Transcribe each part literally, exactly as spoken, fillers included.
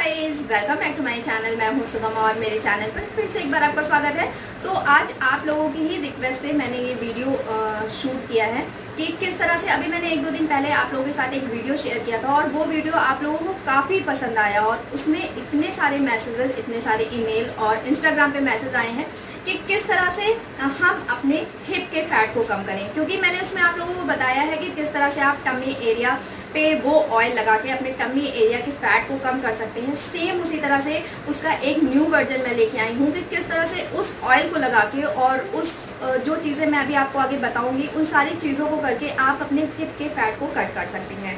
Guys, welcome back to my channel. मैं हूं सुगम और मेरे चैनल पर फिर से एक बार आपका स्वागत है। तो आज आप लोगों की ही रिक्वेस्ट पे मैंने ये वीडियो आ, शूट किया है कि किस तरह से अभी मैंने एक दो दिन पहले आप लोगों के साथ एक वीडियो शेयर किया था और वो वीडियो आप लोगों को काफ़ी पसंद आया और उसमें इतने सारे मैसेजेस, इतने सारे ईमेल और इंस्टाग्राम पे मैसेज आए हैं कि किस तरह से हम अपने हिप के फैट को कम करें। क्योंकि मैंने उसमें आप लोगों को बताया है कि किस तरह से आप टमी एरिया पे वो ऑयल लगा के अपने टमी एरिया के फैट को कम कर सकते हैं। सेम उसी तरह से उसका एक न्यू वर्जन मैं लेके आई हूँ कि किस तरह से उस ऑयल को लगा के और उस जो चीज़ें मैं अभी आपको आगे बताऊंगी उन सारी चीज़ों को करके आप अपने हिप के फैट को कट कर सकते हैं।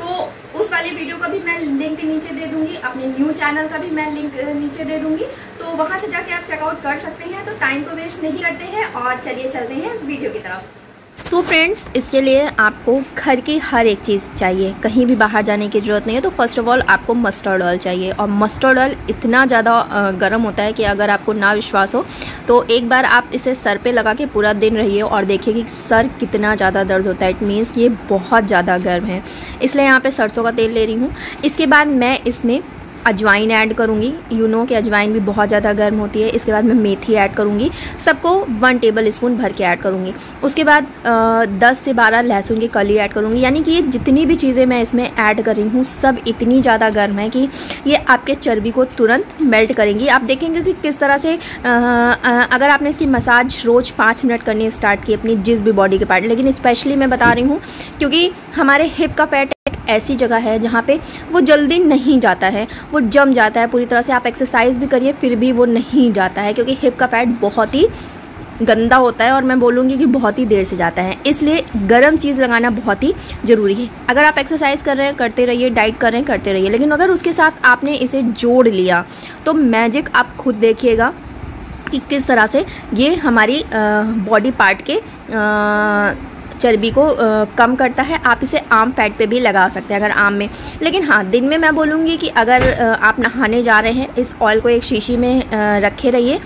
तो उस वाली वीडियो का भी मैं लिंक नीचे दे दूंगी, अपने न्यू चैनल का भी मैं लिंक नीचे दे दूंगी, तो वहाँ से जाके आप चेकआउट कर सकते हैं। तो टाइम को वेस्ट नहीं करते हैं और चलिए चलते हैं वीडियो की तरफ। सो so फ्रेंड्स, इसके लिए आपको घर की हर एक चीज़ चाहिए, कहीं भी बाहर जाने की ज़रूरत नहीं है। तो फर्स्ट ऑफ ऑल आपको मस्टर्ड ऑयल चाहिए और मस्टर्ड ऑयल इतना ज़्यादा गर्म होता है कि अगर आपको ना विश्वास हो तो एक बार आप इसे सर पे लगा के पूरा दिन रहिए और देखिए कि सर कितना ज़्यादा दर्द होता है। इट मीन्स कि ये बहुत ज़्यादा गर्म है, इसलिए यहाँ पे सरसों का तेल ले रही हूँ। इसके बाद मैं इसमें अजवाइन ऐड करूँगी। यू नो कि अजवाइन भी बहुत ज़्यादा गर्म होती है। इसके बाद मैं मेथी ऐड करूँगी, सबको वन टेबल स्पून भर के ऐड करूँगी। उसके बाद दस से बारह लहसुन की कली ऐड करूँगी। यानी कि ये जितनी भी चीज़ें मैं इसमें ऐड कर रही हूँ सब इतनी ज़्यादा गर्म है कि ये आपके चर्बी को तुरंत मेल्ट करेंगी। आप देखेंगे कि किस तरह से आ, आ, अगर आपने इसकी मसाज रोज़ पाँच मिनट करनी स्टार्ट की अपनी जिस भी बॉडी के पार्ट, लेकिन स्पेशली मैं बता रही हूँ क्योंकि हमारे हिप का फैट ऐसी जगह है जहाँ पे वो जल्दी नहीं जाता है, वो जम जाता है पूरी तरह से। आप एक्सरसाइज भी करिए फिर भी वो नहीं जाता है क्योंकि हिप का फैट बहुत ही गंदा होता है और मैं बोलूँगी कि बहुत ही देर से जाता है। इसलिए गर्म चीज़ लगाना बहुत ही ज़रूरी है। अगर आप एक्सरसाइज कर रहे हैं करते रहिए, डाइट कर रहे हैं करते रहिए, लेकिन अगर उसके साथ आपने इसे जोड़ लिया तो मैजिक आप खुद देखिएगा कि किस तरह से ये हमारी बॉडी पार्ट के आ, चर्बी को आ, कम करता है। आप इसे आम फैट पे भी लगा सकते हैं अगर आम में, लेकिन हाँ दिन में मैं बोलूँगी कि अगर आ, आप नहाने जा रहे हैं इस ऑयल को एक शीशी में आ, रखे रहिए।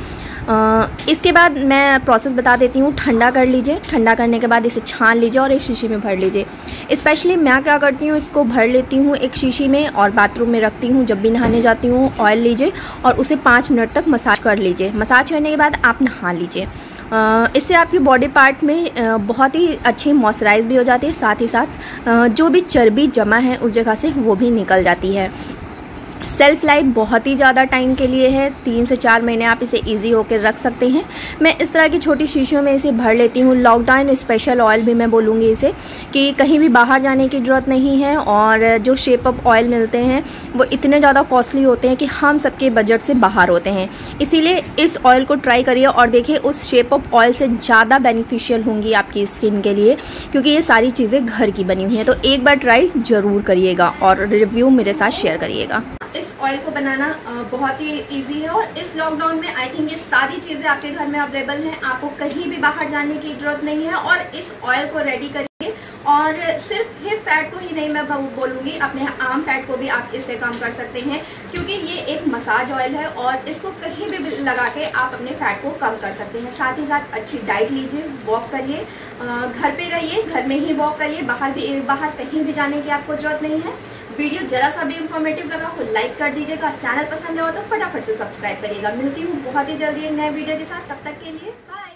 इसके बाद मैं प्रोसेस बता देती हूँ। ठंडा कर लीजिए, ठंडा करने के बाद इसे छान लीजिए और एक शीशी में भर लीजिए। स्पेशली मैं क्या करती हूँ, इसको भर लेती हूँ एक शीशी में और बाथरूम में रखती हूँ। जब भी नहाने जाती हूँ ऑयल लीजिए और उसे पाँच मिनट तक मसाज कर लीजिए। मसाज करने के बाद आप नहा लीजिए। इससे आपकी बॉडी पार्ट में बहुत ही अच्छी मॉइस्चराइज भी हो जाती है, साथ ही साथ जो भी चर्बी जमा है उस जगह से वो भी निकल जाती है। सेल्फ लाइफ बहुत ही ज़्यादा टाइम के लिए है, तीन से चार महीने आप इसे इजी होकर रख सकते हैं। मैं इस तरह की छोटी शीशियों में इसे भर लेती हूँ। लॉकडाउन स्पेशल ऑयल भी मैं बोलूँगी इसे, कि कहीं भी बाहर जाने की ज़रूरत नहीं है और जो शेप अप ऑयल मिलते हैं वो इतने ज़्यादा कॉस्टली होते हैं कि हम सबके बजट से बाहर होते हैं। इसीलिए इस ऑयल को ट्राई करिए और देखिए उस शेप अप ऑयल से ज़्यादा बेनिफिशियल होंगी आपकी स्किन के लिए, क्योंकि ये सारी चीज़ें घर की बनी हुई हैं। तो एक बार ट्राई ज़रूर करिएगा और रिव्यू मेरे साथ शेयर करिएगा। इस ऑयल को बनाना बहुत ही इजी है और इस लॉकडाउन में आई थिंक ये सारी चीज़ें आपके घर में अवेलेबल हैं। आपको कहीं भी बाहर जाने की ज़रूरत नहीं है और इस ऑयल को रेडी करिए। और सिर्फ हिप फैट को ही नहीं मैं बोलूँगी, अपने आर्म फैट को भी आप इससे कम कर सकते हैं क्योंकि ये एक मसाज ऑयल है और इसको कहीं भी लगा के आप अपने फैट को कम कर सकते हैं। साथ ही साथ अच्छी डाइट लीजिए, वॉक करिए, घर पे रहिए, घर में ही वॉक करिए, बाहर भी बाहर कहीं भी जाने की आपको ज़रूरत नहीं है। वीडियो जरा सा भी इंफॉर्मेटिव लगा हो लाइक कर दीजिएगा, चैनल पसंद है तो फटाफट से सब्सक्राइब करिएगा। मिलती हूँ बहुत ही जल्दी एक नए वीडियो के साथ, तब तक के लिए बाय।